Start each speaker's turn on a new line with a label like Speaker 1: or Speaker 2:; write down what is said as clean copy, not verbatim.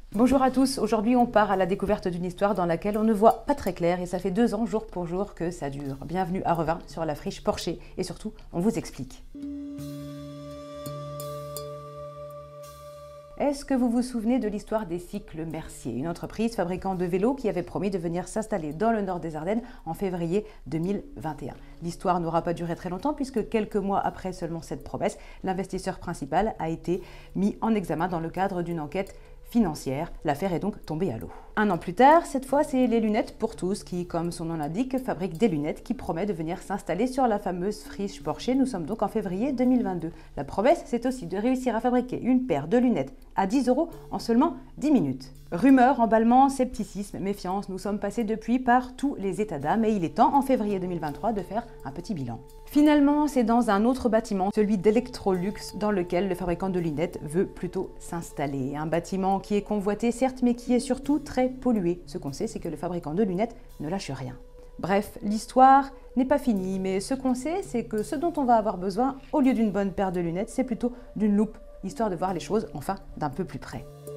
Speaker 1: Bonjour à tous, aujourd'hui on part à la découverte d'une histoire dans laquelle on ne voit pas très clair et ça fait 2 ans jour pour jour que ça dure. Bienvenue à Revin sur la friche Porcher et surtout on vous explique. Est-ce que vous vous souvenez de l'histoire des Cycles Mercier, une entreprise fabricant de vélos qui avait promis de venir s'installer dans le nord des Ardennes en février 2021? L'histoire n'aura pas duré très longtemps puisque quelques mois après seulement cette promesse, l'investisseur principal a été mis en examen dans le cadre d'une enquête financière. L'affaire est donc tombée à l'eau. 1 an plus tard, cette fois, c'est les lunettes pour tous qui, comme son nom l'indique, fabriquent des lunettes qui promettent de venir s'installer sur la fameuse friche Porcher. Nous sommes donc en février 2022. La promesse, c'est aussi de réussir à fabriquer une paire de lunettes à 10 € en seulement 10 minutes. Rumeurs, emballements, scepticisme, méfiance, nous sommes passés depuis par tous les états d'âme et il est temps, en février 2023, de faire un petit bilan. Finalement, c'est dans un autre bâtiment, celui d'Electrolux, dans lequel le fabricant de lunettes veut plutôt s'installer. Un bâtiment qui est convoité, certes, mais qui est surtout très pollué. Ce qu'on sait, c'est que le fabricant de lunettes ne lâche rien. Bref, l'histoire n'est pas finie, mais ce qu'on sait, c'est que ce dont on va avoir besoin, au lieu d'une bonne paire de lunettes, c'est plutôt d'une loupe, histoire de voir les choses, enfin, d'un peu plus près.